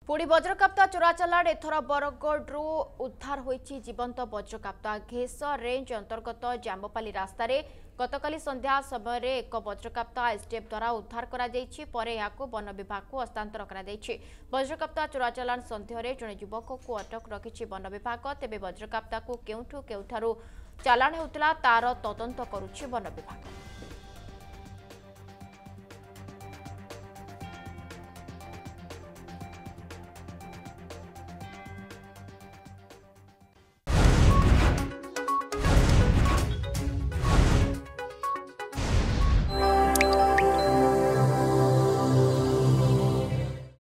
पुणी वज्रकाप्ता चोराचालाण एथर बरगढ़ उद्धार होईछि जीवंत वज्रकाप्ता घेस रेंज अंतर्गत जामपाली रास्तार गतकाली संध्या समय एक वज्रकाप्ता एसटीएफ द्वारा उद्धार करा जायछि परे याको वन विभाग को हस्तांतर करा जायछि। वज्रकाप्ता चोराचालाण सन्देह जड़े युवक को अटक रखिछि वन विभाग। तेबे वज्रकाप्ता को केउठु केउठारु चालाण हेउतला तार तदंत करुछि वन विभाग।